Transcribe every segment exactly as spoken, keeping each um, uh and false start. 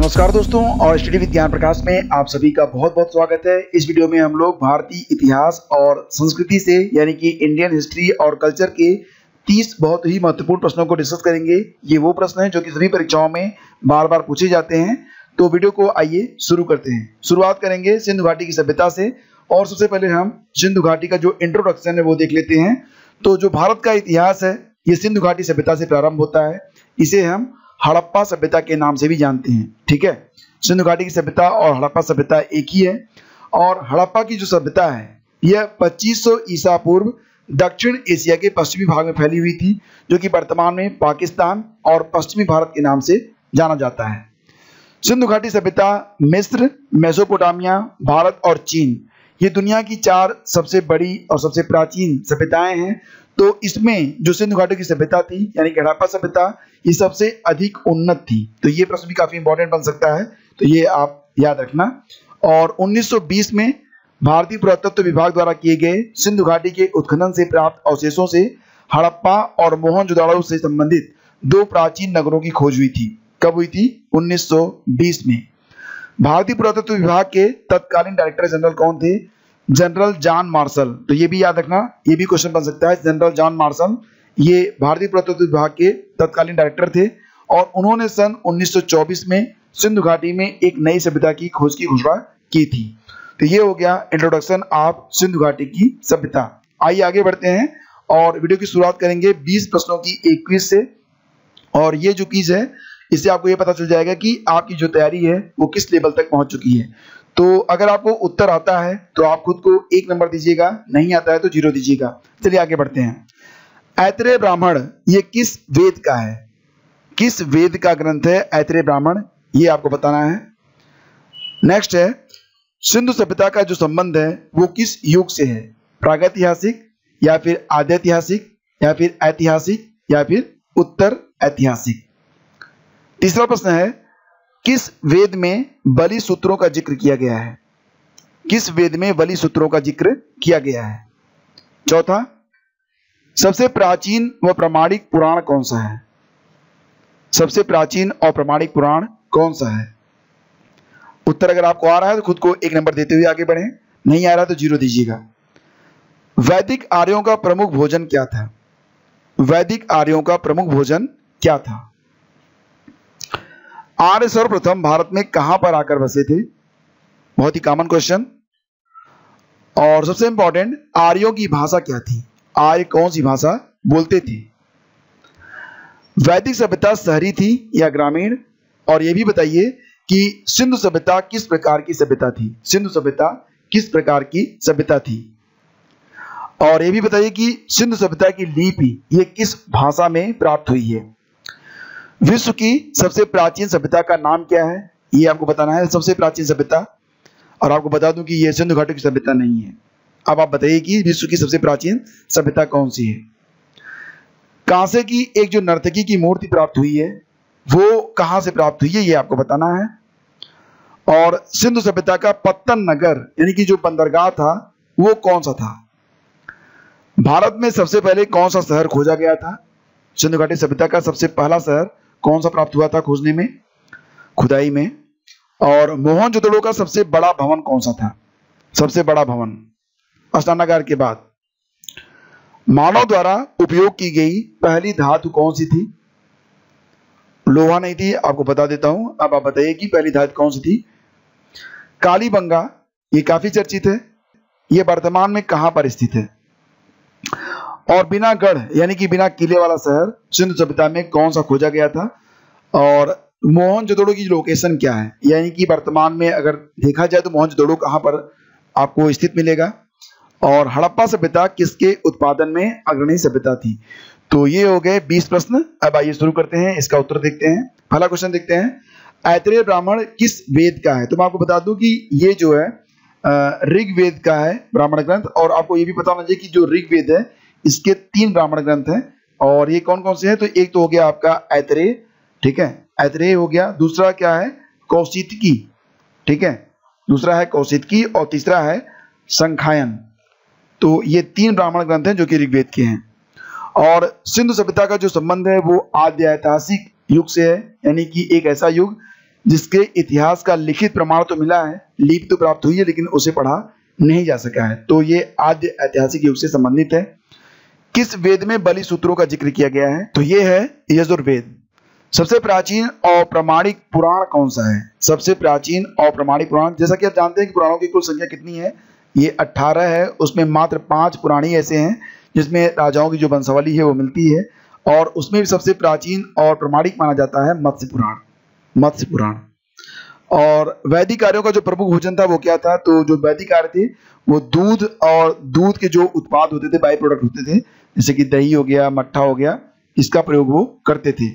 नमस्कार दोस्तों, और स्टडी विज्ञान प्रकाश में आप सभी का बहुत बहुत स्वागत है। इस वीडियो में हम लोग भारतीय इतिहास और संस्कृति से यानी कि इंडियन हिस्ट्री और कल्चर के तीस बहुत ही महत्वपूर्ण प्रश्नों को डिस्कस करेंगे। ये वो प्रश्न हैं जो कि सभी परीक्षाओं में बार बार पूछे जाते हैं। तो वीडियो को आइए शुरू करते हैं। शुरुआत करेंगे सिंधु घाटी की सभ्यता से, और सबसे पहले हम सिंधु घाटी का जो इंट्रोडक्शन है वो देख लेते हैं। तो जो भारत का इतिहास है ये सिंधु घाटी सभ्यता से प्रारंभ होता है। इसे हम हड़प्पा सभ्यता के नाम से भी जानते हैं। ठीक है, सिंधु घाटी की सभ्यता और हड़प्पा सभ्यता एक ही है। और हड़प्पा की जो सभ्यता है यह पच्चीस सौ ईसा पूर्व दक्षिण एशिया के पश्चिमी भाग में फैली हुई थी, जो कि वर्तमान में पाकिस्तान और पश्चिमी भारत के नाम से जाना जाता है। सिंधु घाटी सभ्यता मिस्र, मेसोपोटामिया, भारत और चीन, ये दुनिया की चार सबसे बड़ी और सबसे प्राचीन सभ्यताएं हैं। तो इसमें जो सिंधु घाटी की सभ्यता थी यानी कि हड़प्पा सभ्यता, ये सबसे अधिक उन्नत थी। तो ये प्रश्न भी काफी इंपॉर्टेंट बन सकता है, तो ये आप याद रखना। और उन्नीस सौ बीस में भारतीय पुरातत्व विभाग द्वारा किए गए सिंधु घाटी के उत्खनन से प्राप्त अवशेषों से हड़प्पा और मोहनजोदड़ो से संबंधित दो प्राचीन नगरों की खोज हुई थी। कब हुई थी? उन्नीस सौ बीस में। भारतीय पुरातत्व विभाग के तत्कालीन डायरेक्टर जनरल कौन थे? General John Marshall. तो ये भी याद रखना, ये भी क्वेश्चन बन सकता है। जनरल जॉन मार्शल ये भारतीय पुरातत्व विभाग के तत्कालीन डायरेक्टर थे, और उन्होंने सन उन्नीस सौ चौबीस में सिंधु घाटी में एक नई सभ्यता की खोज की घोषणा की थी। तो ये हो गया इंट्रोडक्शन ऑफ सिंधु घाटी की सभ्यता। आइए आगे बढ़ते हैं और वीडियो की शुरुआत करेंगे बीस प्रश्नों की एक क्विज से। और ये जो क्विज है इससे आपको ये पता चल जाएगा कि आपकी जो तैयारी है वो किस लेवल तक पहुंच चुकी है। तो अगर आपको उत्तर आता है तो आप खुद को एक नंबर दीजिएगा, नहीं आता है तो जीरो दीजिएगा। चलिए आगे बढ़ते हैं। ऐतरेय ब्राह्मण ये किस वेद का है? किस वेद का ग्रंथ है ऐतरेय ब्राह्मण? ये आपको बताना है। नेक्स्ट है, सिंधु सभ्यता का जो संबंध है वो किस युग से है? प्रागैतिहासिक या फिर आद्यैतिहासिक या फिर ऐतिहासिक या फिर उत्तर ऐतिहासिक? तीसरा प्रश्न है, किस वेद में बलि सूत्रों का जिक्र किया गया है? किस वेद में बलि सूत्रों का जिक्र किया गया है? चौथा, सबसे प्राचीन व प्रामाणिक पुराण कौन सा है? सबसे प्राचीन और प्रामाणिक पुराण कौन सा है? उत्तर अगर आपको आ रहा है तो खुद को एक नंबर देते हुए आगे बढ़ें, नहीं आ रहा तो जीरो दीजिएगा। वैदिक आर्यों का प्रमुख भोजन क्या था? वैदिक आर्यों का प्रमुख भोजन क्या था? आर्य सर्वप्रथम भारत में कहां पर आकर बसे थे? बहुत ही कॉमन क्वेश्चन। और सबसे इंपॉर्टेंट, आर्यों की भाषा क्या थी? आर्य कौन सी भाषा बोलते थे? वैदिक सभ्यता शहरी थी या ग्रामीण? और यह भी बताइए कि सिंधु सभ्यता किस प्रकार की सभ्यता थी? सिंधु सभ्यता किस प्रकार की सभ्यता थी? और यह भी बताइए कि सिंधु सभ्यता की लिपि ये किस भाषा में प्राप्त हुई है? विश्व की सबसे प्राचीन सभ्यता का नाम क्या है? ये आपको बताना है, सबसे प्राचीन सभ्यता। और आपको बता दूं कि ये सिंधु घाटी की सभ्यता नहीं है। अब आप बताइए कि विश्व की सबसे प्राचीन सभ्यता कौन सी है? कांसे की एक जो नर्तकी की मूर्ति प्राप्त हुई है वो कहां से प्राप्त हुई है, ये आपको बताना है। और सिंधु सभ्यता का पत्तन नगर यानी कि जो बंदरगाह था वो कौन सा था? भारत में सबसे पहले कौन सा शहर खोजा गया था? सिंधु घाटी सभ्यता का सबसे पहला शहर कौन सा प्राप्त हुआ था खोजने में, खुदाई में? और मोहनजोदड़ो का सबसे बड़ा भवन कौन सा था? सबसे बड़ा भवन स्नानागार के बाद। मानव द्वारा उपयोग की गई पहली धातु कौन सी थी? लोहा नहीं थी, आपको बता देता हूं। अब आप बताइए कि पहली धातु कौन सी थी? कालीबंगा, ये काफी चर्चित है। ये वर्तमान में कहां पर स्थित है? और बिना गढ़ यानी कि बिना किले वाला शहर सिंधु सभ्यता में कौन सा खोजा गया था? और मोहनजोदड़ो की लोकेशन क्या है, यानी कि वर्तमान में अगर देखा जाए तो मोहनजोदड़ो कहां पर आपको स्थित मिलेगा? और हड़प्पा सभ्यता किसके उत्पादन में अग्रणी सभ्यता थी? तो ये हो गए बीस प्रश्न। अब आइए शुरू करते हैं, इसका उत्तर देखते हैं। पहला क्वेश्चन देखते हैं, ऐतरेय ब्राह्मण किस वेद का है? तो मैं आपको बता दूं कि ये जो है ऋग्वेद का है ब्राह्मण ग्रंथ। और आपको ये भी पता होना चाहिए कि जो ऋग्वेद है इसके तीन ब्राह्मण ग्रंथ हैं। और ये कौन कौन से हैं? तो एक तो हो गया आपका ऐतरेय, ठीक है, ऐतरेय हो गया। दूसरा क्या है? कौशितकी, ठीक है, दूसरा है कौशितकी। और तीसरा है संखायन। तो ये तीन ब्राह्मण ग्रंथ हैं जो कि ऋग्वेद के हैं। और सिंधु सभ्यता का जो संबंध है वो आद्य ऐतिहासिक युग से है, यानी कि एक ऐसा युग जिसके इतिहास का लिखित प्रमाण तो मिला है, लिपि तो प्राप्त हुई है, लेकिन उसे पढ़ा नहीं जा सका है। तो ये आद्य ऐतिहासिक युग से संबंधित है। किस वेद में बलि सूत्रों का जिक्र किया गया है? तो ये है यजुर्वेद। सबसे प्राचीन और प्रमाणिक पुराण कौन सा है? सबसे प्राचीन और प्रमाणिक पुराण, जैसा कि आप जानते हैं कि पुराणों की कुल संख्या कितनी है, ये अट्ठारह है। उसमें मात्र पांच पुराण ही ऐसे हैं जिसमें राजाओं की जो वंशावली है वो मिलती है, और उसमें भी सबसे प्राचीन और प्रमाणिक माना जाता है मत्स्य पुराण। मत्स्य पुराण। और वैदिक कार्यों का जो प्रमुख भोजन था वो क्या था? तो जो वैदिक कार्य थे वो दूध और दूध के जो उत्पाद होते थे, बाई प्रोडक्ट होते थे, जैसे कि दही हो गया, मट्ठा हो गया, इसका प्रयोग वो करते थे।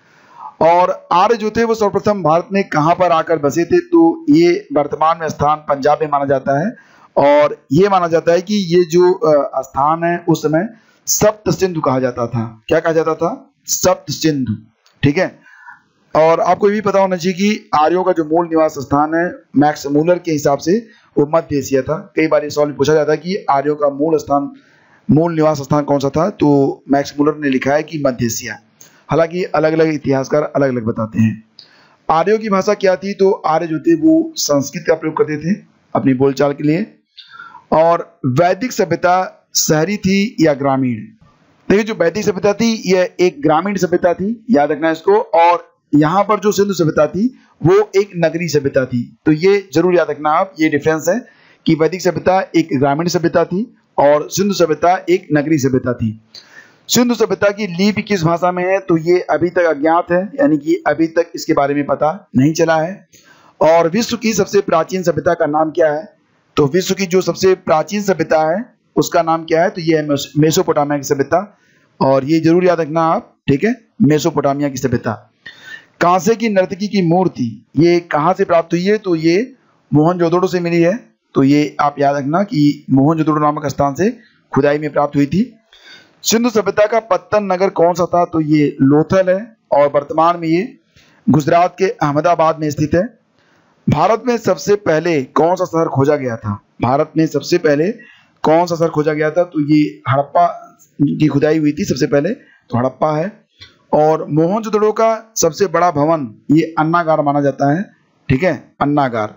और आर्य जो थे वो सर्वप्रथम भारत में कहां पर आकर बसे थे? तो ये वर्तमान में स्थान पंजाब में माना जाता है, और ये माना जाता है कि ये जो स्थान है उस समय सप्त सिंधु कहा जाता था। क्या कहा जाता था? सप्त सिंधु। ठीक है। और आपको ये भी पता होना चाहिए कि आर्यों का जो मूल निवास स्थान है मैक्स मूलर के हिसाब से वो मध्य एशिया था। कई बार इस सवाल पूछा जाता है कि आर्यों का मूल स्थान मूल निवास स्थान कौन सा था? तो मैक्स मूलर ने लिखा है कि मध्य एशिया। हालांकि अलग अलग इतिहासकार अलग अलग बताते हैं। आर्यों की भाषा क्या थी? तो आर्य जो थे वो संस्कृत का प्रयोग करते थे अपनी बोलचाल के लिए। और वैदिक सभ्यता शहरी थी या ग्रामीण? देखिए, जो वैदिक सभ्यता थी यह एक ग्रामीण सभ्यता थी, याद रखना इसको। और यहाँ पर जो सिंधु सभ्यता थी वो एक नगरीय सभ्यता थी। तो ये जरूर याद रखना आप, ये डिफरेंस है कि वैदिक सभ्यता एक ग्रामीण सभ्यता थी और सिंधु सभ्यता एक नगरीय सभ्यता थी। सिंधु सभ्यता की लिपि किस भाषा में है? तो ये अभी तक अज्ञात है, यानी कि अभी तक इसके बारे में पता नहीं चला है। और विश्व की सबसे प्राचीन सभ्यता का नाम क्या है? तो विश्व की जो सबसे प्राचीन सभ्यता है उसका नाम क्या है? तो ये है मेसोपोटामिया की सभ्यता, और ये जरूर याद रखना आप। ठीक है, मेसोपोटामिया की सभ्यता। कांसे की नर्तकी की मूर्ति ये कहां से प्राप्त हुई है? तो ये मोहनजोदड़ो से मिली है। तो ये आप याद रखना कि मोहनजोदड़ो नामक स्थान से खुदाई में प्राप्त हुई थी। सिंधु सभ्यता का पत्तन नगर कौन सा था? तो ये लोथल है, और वर्तमान में ये गुजरात के अहमदाबाद में स्थित है। भारत में सबसे पहले कौन सा शहर खोजा गया था? भारत में सबसे पहले कौन सा शहर खोजा गया था? तो ये हड़प्पा की खुदाई हुई थी सबसे पहले, तो हड़प्पा है। और मोहनजोदड़ो का सबसे बड़ा भवन ये अन्नागार माना जाता है। ठीक है, अन्नागार।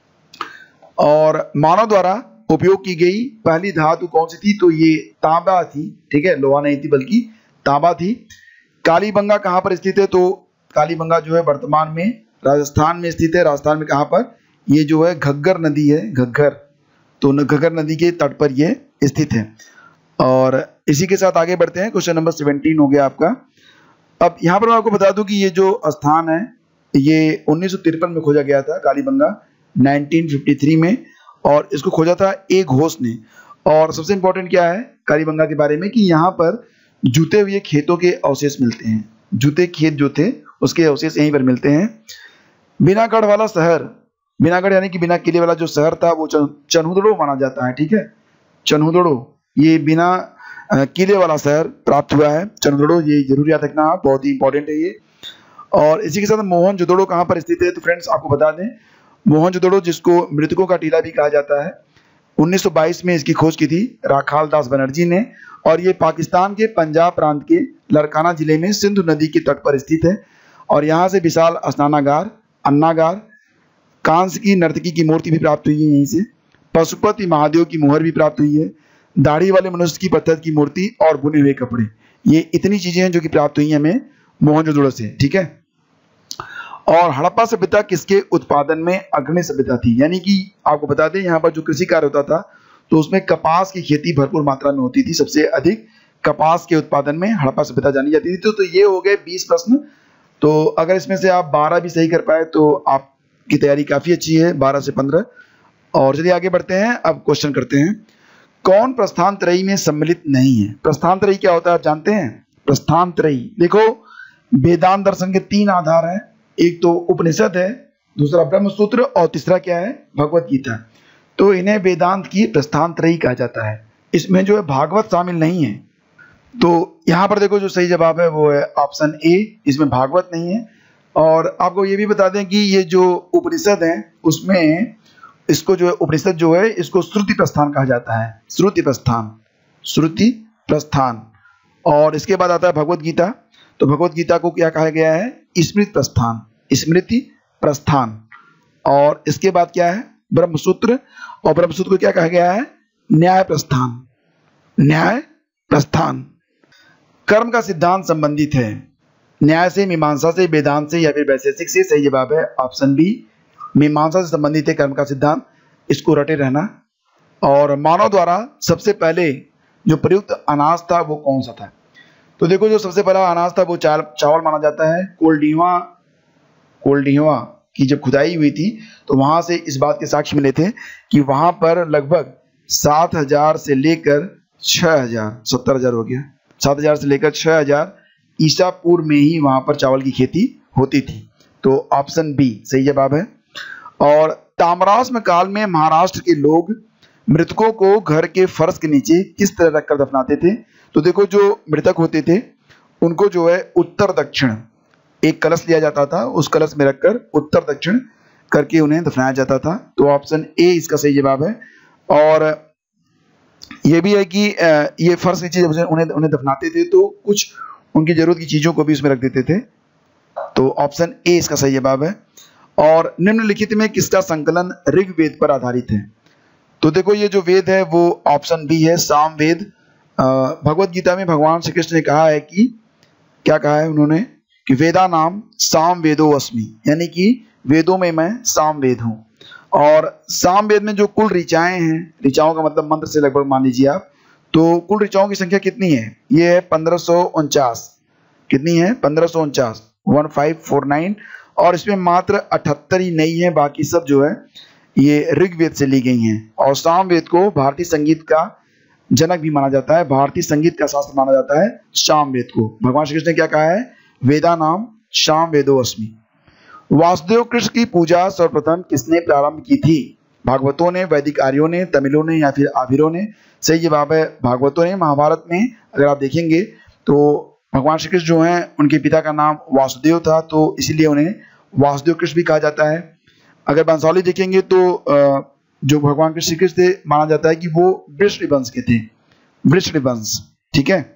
और मानव द्वारा उपयोग की गई पहली धातु कौन सी थी? तो ये तांबा थी। ठीक है, लोहा नहीं थी बल्कि तांबा थी। कालीबंगा कहाँ पर स्थित है? तो कालीबंगा जो है वर्तमान में राजस्थान में स्थित है। राजस्थान में कहाँ पर? ये जो है घग्गर नदी है, घग्गर। तो घग्गर नदी के तट पर ये स्थित है। और इसी के साथ आगे बढ़ते हैं। क्वेश्चन नंबर सेवनटीन हो गया आपका। अब यहाँ पर मैं आपको बता दूं कि ये जो स्थान है ये उन्नीस सौ तिरपन में खोजा गया था, कालीबंगा नाइनटीन फिफ्टी थ्री में, और इसको खोजा था ए घोष ने। और सबसे इंपॉर्टेंट क्या है कालीबंगा के बारे में कि यहाँ पर जूते हुए खेतों के अवशेष मिलते हैं। जूते खेत जो थे उसके अवशेष यहीं पर मिलते हैं। बिनागढ़ वाला शहर, बिनागढ़ यानी कि बिना किले वाला जो शहर था वो चन्हुदड़ो माना जाता है। ठीक है, चन्हुदड़ो, ये बिना किले वाला शहर प्राप्त हुआ है चन्हुदड़ो, ये जरूर याद रखना, बहुत ही इंपॉर्टेंट है ये। और इसी के साथ मोहनजोदड़ो कहाँ पर स्थित है? तो फ्रेंड्स आपको बता दें, मोहनजोदड़ो जिसको मृतकों का टीला भी कहा जाता है, उन्नीस सौ बाईस में इसकी खोज की थी राखाल दास बनर्जी ने। और ये पाकिस्तान के पंजाब प्रांत के लड़काना जिले में सिंधु नदी के तट पर स्थित है। और यहाँ से विशाल स्नानागार, अन्नागार, कांस की नर्तकी की मूर्ति भी प्राप्त हुई है यहीं से। पशुपति महादेव की मुहर भी प्राप्त हुई है। दाढ़ी वाले मनुष्य की पत्थर की मूर्ति और बुने हुए कपड़े, ये इतनी चीजें हैं जो कि प्राप्त हुई हैं हमें मोहनजोदड़ो से। ठीक है। और हड़प्पा सभ्यता किसके उत्पादन में अग्रणी सभ्यता थी? यानी कि आपको बता दें यहाँ पर जो कृषि कार्य होता था तो उसमें कपास की खेती भरपूर मात्रा में होती थी। सबसे अधिक कपास के उत्पादन में हड़प्पा सभ्यता जानी जाती थी। तो, तो ये हो गए बीस प्रश्न। तो अगर इसमें से आप बारह भी सही कर पाए तो आपकी तैयारी काफी अच्छी है, बारह से पंद्रह। और चलिए आगे बढ़ते हैं। अब क्वेश्चन करते हैं, कौन प्रस्थान त्रयी में सम्मिलित नहीं है? प्रस्थान त्रयी क्या होता है आप जानते हैं? प्रस्थान त्रयी, देखो वेदांत दर्शन के तीन आधार हैं, एक तो उपनिषद है, दूसरा ब्रह्मसूत्र और तीसरा क्या है? भगवत गीता। तो इन्हें वेदांत की प्रस्थान त्रयी कहा जाता है। इसमें जो है भागवत शामिल नहीं है। तो यहाँ पर देखो जो सही जवाब है वो है ऑप्शन ए, इसमें भागवत नहीं है। और आपको ये भी बता दें कि ये जो उपनिषद है उसमें इसको जो है उपनिषद जो है इसको श्रुति प्रस्थान कहा जाता है। श्रुति प्रस्थान, श्रुति प्रस्थान। और इसके बाद आता है भगवत गीता। तो भगवत गीता को क्या कहा गया है? स्मृति प्रस्थान, स्मृति प्रस्थान। और इसके बाद क्या है? ब्रह्मसूत्र, और ब्रह्मसूत्र को क्या कहा गया है? न्याय प्रस्थान। न्याय प्रस्थान। कर्म का सिद्धांत संबंधित है न्याय से, मीमांसा से, वेदांत से या फिर वैशेषिक से? सही जवाब है ऑप्शन बी, मीमांसा से संबंधित है कर्म का सिद्धांत। इसको रटे रहना। और मानव द्वारा सबसे पहले जो प्रयुक्त अनाज था वो कौन सा था? तो देखो, जो सबसे पहला अनाज था वो चावल चावल माना जाता है। कोल्डिवा कोल्डिवा की जब खुदाई हुई थी तो वहां से इस बात के साक्ष्य मिले थे कि वहां पर लगभग सात हजार से लेकर छह हजार सत्तर हजार हो गया सात हजार से लेकर छह हजार ईसा पूर्व में ही वहां पर चावल की खेती होती थी। तो ऑप्शन बी सही जवाब है। और ताम्राश्म काल में महाराष्ट्र के लोग मृतकों को घर के फर्श के नीचे किस तरह रखकर दफनाते थे? तो देखो, जो मृतक होते थे उनको जो है उत्तर दक्षिण एक कलश लिया जाता था, उस कलश में रखकर उत्तर दक्षिण करके उन्हें दफनाया जाता था। तो ऑप्शन ए इसका सही जवाब है। और ये भी है कि ये फर्श नीचे जब उन्हें उन्हें दफनाते थे तो कुछ उनकी जरूरत की चीजों को भी उसमें रख देते थे। तो ऑप्शन ए इसका सही जवाब है। और निम्नलिखित में किसका संकलन ऋग्वेद पर आधारित है? तो देखो, ये जो वेद है वो ऑप्शन बी है, सामवेद। भगवत गीता में भगवान श्री कृष्ण ने कहा है कि क्या कहा है उन्होंने कि वेदा नाम सामवेदो अस्मि, यानी कि वेदों में मैं सामवेद हूँ। और सामवेद में जो कुल ऋचाएं हैं, ऋचाओं का मतलब मंत्र से लगभग मान लीजिए आप, तो कुल ऋचाओं की संख्या कितनी है? ये है पंद्रह सौ उनचास। कितनी है? पंद्रह सौ उनचास, वन फाइव फोर नाइन। और इसमें मात्र अठहत्तर ही नहीं है, बाकी सब जो है ये ऋग्वेद से ली गई हैं। और सामवेद को भारतीय संगीत का जनक भी माना जाता है, भारतीय संगीत का शास्त्र माना जाता है सामवेद को। भगवान श्री कृष्ण ने क्या कहा है? वेदा नाम सामवेदो अस्मि। वासुदेव कृष्ण की पूजा सर्वप्रथम किसने प्रारंभ की थी? भागवतों ने, वैदिक आर्यों ने, तमिलों ने या फिर आभिरों ने? सही जवाब है भागवतों ने। महाभारत में अगर आप देखेंगे तो भगवान श्री कृष्ण जो हैं उनके पिता का नाम वासुदेव था, तो इसीलिए उन्हें वासुदेव कृष्ण भी कहा जाता है। अगर वंशावली देखेंगे तो जो भगवान श्री कृष्ण थे माना जाता है कि वो वृषणवंश के थे, वृषणवंश। ठीक है,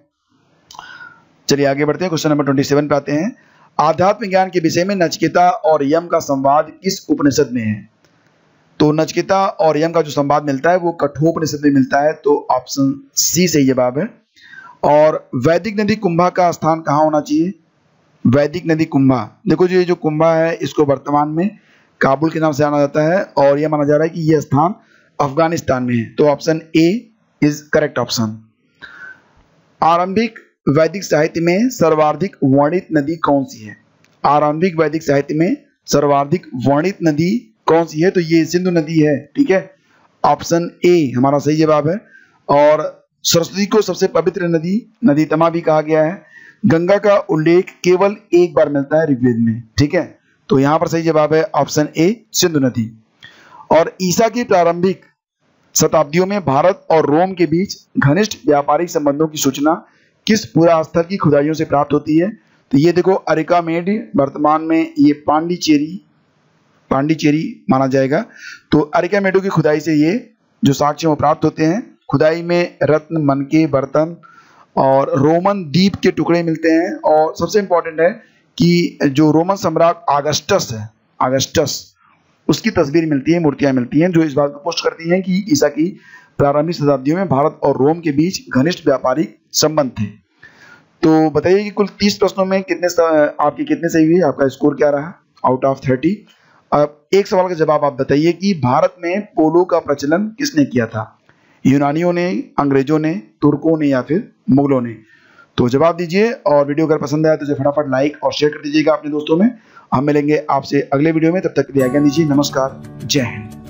चलिए आगे बढ़ते हैं। क्वेश्चन नंबर ट्वेंटी सेवन पे आते हैं। आध्यात्म ज्ञान के विषय में नचिकेता और यम का संवाद किस उपनिषद में है? तो नचिकेता और यम का जो संवाद मिलता है वो कठोपनिषद में मिलता है। तो ऑप्शन सी सही जवाब है। और वैदिक नदी कुंभा का स्थान कहाँ होना चाहिए? वैदिक नदी कुंभा, देखो जो ये जो कुंभा है इसको वर्तमान में काबुल के नाम से जाना जाता है और यह माना जा रहा है कि यह स्थान अफगानिस्तान में है। तो option A is correct option. आरंभिक वैदिक साहित्य में सर्वाधिक वर्णित नदी कौन सी है? आरंभिक वैदिक साहित्य में सर्वाधिक वर्णित नदी कौन सी है? तो ये सिंधु नदी है। ठीक है, ऑप्शन ए हमारा सही जवाब है। और सरस्वती को सबसे पवित्र नदी नदीतमा भी कहा गया है। गंगा का उल्लेख केवल एक बार मिलता है ऋग्वेद में। ठीक है, तो यहां पर सही जवाब है ऑप्शन ए सिंधु नदी। और ईसा की प्रारंभिक शताब्दियों में भारत और रोम के बीच घनिष्ठ व्यापारिक संबंधों की सूचना किस पुरास्थल की खुदाइयों से प्राप्त होती है? तो ये देखो अरिकामेड, वर्तमान में ये पांडिचेरी पांडिचेरी माना जाएगा। तो अरिकामेडो की खुदाई से ये जो साक्ष्य वो प्राप्त होते हैं। खुदाई में रत्न, मनके, बर्तन और रोमन द्वीप के टुकड़े मिलते हैं। और सबसे इंपॉर्टेंट है कि जो रोमन सम्राट आगस्टस है, आगस्टस उसकी तस्वीर मिलती है, मूर्तियां मिलती हैं जो इस बात को पुष्ट करती हैं कि ईसा की प्रारंभिक शताब्दियों में भारत और रोम के बीच घनिष्ठ व्यापारिक संबंध थे। तो बताइए कि कुल तीस प्रश्नों में कितने आपके कितने सही हुए? आपका स्कोर क्या रहा आउट ऑफ थर्टी? अब एक सवाल का जवाब आप बताइए कि भारत में पोलो का प्रचलन किसने किया था? यूनानियों ने, अंग्रेजों ने, तुर्कों ने या फिर मुगलों ने? तो जवाब दीजिए। और वीडियो अगर पसंद आया तो इसे फटाफट लाइक और शेयर कर दीजिएगा अपने दोस्तों में। हम मिलेंगे आपसे अगले वीडियो में, तब तक के लिए आज्ञा दीजिए। नमस्कार, जय हिंद।